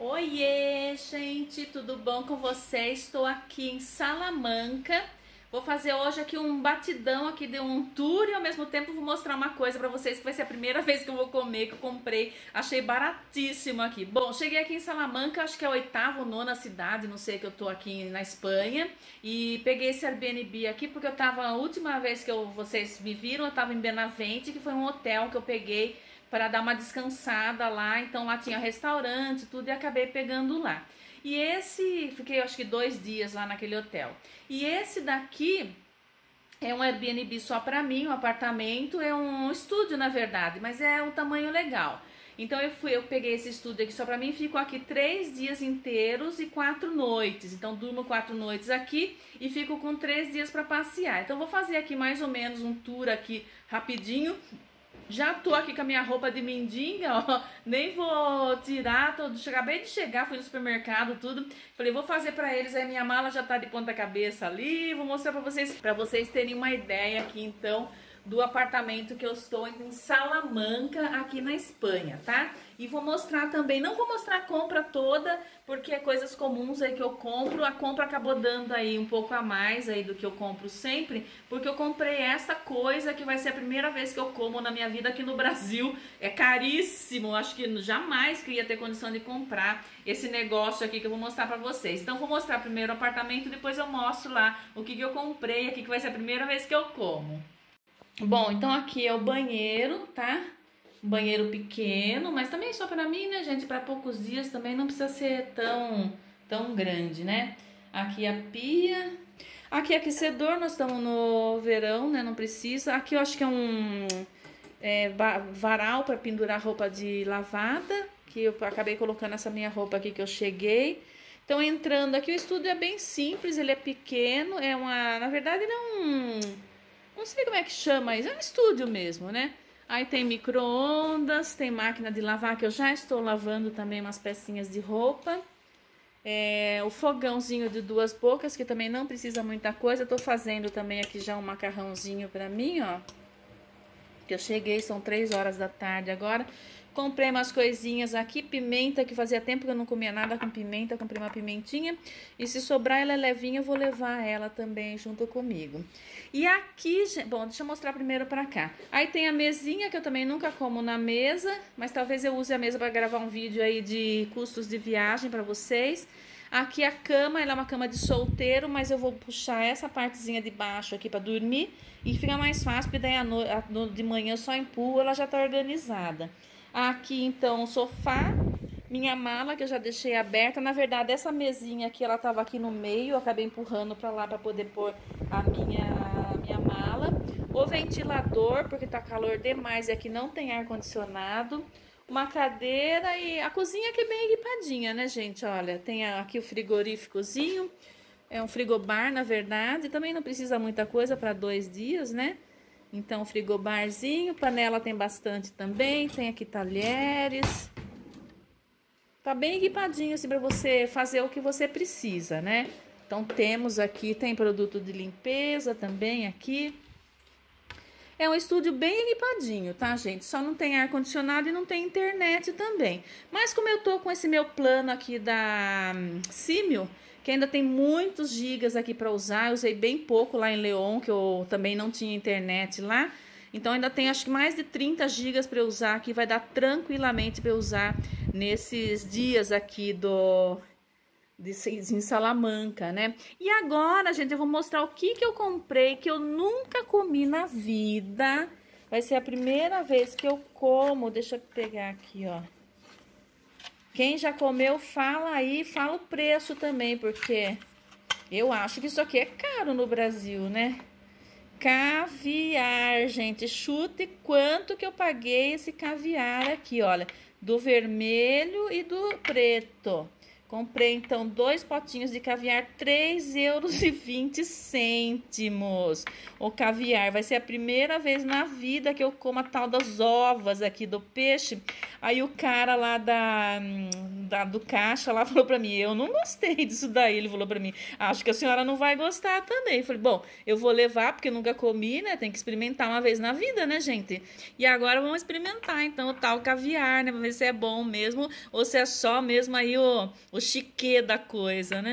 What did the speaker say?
Oiê, gente, tudo bom com vocês? Estou aqui em Salamanca. Vou fazer hoje aqui um batidão aqui de um tour e ao mesmo tempo vou mostrar uma coisa pra vocês que vai ser a primeira vez que eu vou comer, que eu comprei. Achei baratíssimo aqui. Bom, cheguei aqui em Salamanca, acho que é a oitava ou nona cidade, não sei, que eu tô aqui na Espanha. E peguei esse Airbnb aqui porque eu tava, a última vez que vocês me viram, eu tava em Benavente, que foi um hotel que eu peguei para dar uma descansada lá. Então lá tinha restaurante, tudo, e acabei pegando lá. E fiquei acho que 2 dias lá naquele hotel. E esse daqui é um Airbnb só pra mim, um apartamento, é um estúdio na verdade, mas é um tamanho legal. Então eu peguei esse estúdio aqui só pra mim, fico aqui 3 dias inteiros e 4 noites. Então durmo 4 noites aqui e fico com 3 dias pra passear. Então vou fazer aqui mais ou menos um tour aqui rapidinho. Já tô aqui com a minha roupa de mendiga, ó, nem vou tirar, acabei de chegar, fui no supermercado, tudo. Falei, vou fazer pra eles, aí minha mala já tá de ponta cabeça ali, vou mostrar pra vocês terem uma ideia aqui, então, do apartamento que eu estou em Salamanca, aqui na Espanha, tá? E vou mostrar também, não vou mostrar a compra toda, porque é coisas comuns aí que eu compro. A compra acabou dando aí um pouco a mais aí do que eu compro sempre, porque eu comprei essa coisa que vai ser a primeira vez que eu como na minha vida aqui no Brasil. É caríssimo, acho que jamais que ia ter condição de comprar esse negócio aqui que eu vou mostrar pra vocês. Então vou mostrar primeiro o apartamento, depois eu mostro lá o que eu comprei aqui, que vai ser a primeira vez que eu como. Bom, então aqui é o banheiro, tá? Um banheiro pequeno, mas também só pra mim, né, gente? Pra poucos dias também não precisa ser tão grande, né? Aqui a pia. Aqui é aquecedor, nós estamos no verão, né? Não precisa. Aqui eu acho que é um varal pra pendurar roupa de lavada, que eu acabei colocando essa minha roupa aqui que eu cheguei. Então entrando aqui, o estúdio é bem simples, ele é pequeno, na verdade não sei como é que chama isso, é um estúdio mesmo, né? Aí tem micro-ondas, tem máquina de lavar, que eu já estou lavando também umas pecinhas de roupa. O fogãozinho de 2 bocas, que também não precisa muita coisa. Eu tô fazendo também aqui já um macarrãozinho pra mim, ó. Que eu cheguei, são 3 horas da tarde agora. Comprei umas coisinhas aqui, pimenta, que fazia tempo que eu não comia nada com pimenta, comprei uma pimentinha. E se sobrar ela é levinha, eu vou levar ela também junto comigo. E aqui, bom, deixa eu mostrar primeiro pra cá. Aí tem a mesinha, que eu também nunca como na mesa, mas talvez eu use a mesa pra gravar um vídeo aí de custos de viagem pra vocês. Aqui a cama, ela é uma cama de solteiro, mas eu vou puxar essa partezinha de baixo aqui pra dormir e fica mais fácil, porque daí de manhã eu só empurro, ela já tá organizada. Aqui, então, o sofá, minha mala, que eu já deixei aberta. Na verdade, essa mesinha aqui, ela tava aqui no meio, eu acabei empurrando pra lá pra poder pôr a minha mala. O ventilador, porque tá calor demais e aqui não tem ar-condicionado. Uma cadeira e a cozinha que é bem equipadinha, né, gente? Olha, tem aqui o frigoríficozinho, é um frigobar, na verdade. Também não precisa muita coisa para 2 dias, né? Então, frigobarzinho, panela tem bastante também, tem aqui talheres. Tá bem equipadinho assim para você fazer o que você precisa, né? Então, temos aqui, tem produto de limpeza também aqui. É um estúdio bem equipadinho, tá, gente? Só não tem ar-condicionado e não tem internet também. Mas como eu tô com esse meu plano aqui da Simio, que ainda tem muitos gigas aqui para usar, eu usei bem pouco lá em León, que eu também não tinha internet lá. Então ainda tem acho que mais de 30 gigas para eu usar aqui, vai dar tranquilamente para eu usar nesses dias aqui em Salamanca, né? E agora, gente, eu vou mostrar o que eu comprei, que eu nunca comi na vida. Vai ser a primeira vez que eu como. Deixa eu pegar aqui, ó. Quem já comeu, fala aí, fala o preço também, porque eu acho que isso aqui é caro no Brasil, né? Caviar, gente, chute quanto que eu paguei esse caviar aqui, olha, do vermelho e do preto. Comprei, então, 2 potinhos de caviar, 3,20 €. O caviar vai ser a primeira vez na vida que eu como a tal das ovas aqui do peixe. Aí o cara lá do caixa lá falou pra mim, eu não gostei disso daí. Ele falou pra mim, acho que a senhora não vai gostar também. Eu falei, bom, eu vou levar porque nunca comi, né? Tem que experimentar uma vez na vida, né, gente? E agora vamos experimentar, então, o tal caviar, né? Pra ver se é bom mesmo ou se é só mesmo aí o chiquê da coisa, né?